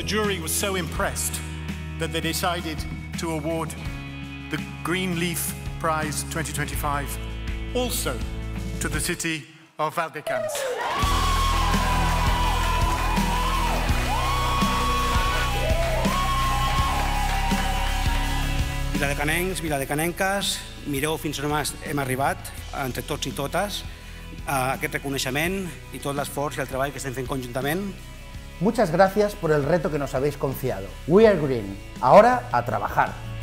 jury was so impressed that they decided to award the Green Leaf Prize 2025 also to the city of Valdecañas. Viladecanencs, viladecanenques, mireu fins on hem arribat, entre tots i totes, a aquest reconeixement y tot l'esforç i el treball que estem fent conjuntament. Muchas gracias por el reto que nos habéis confiado. We are green. Ahora a trabajar.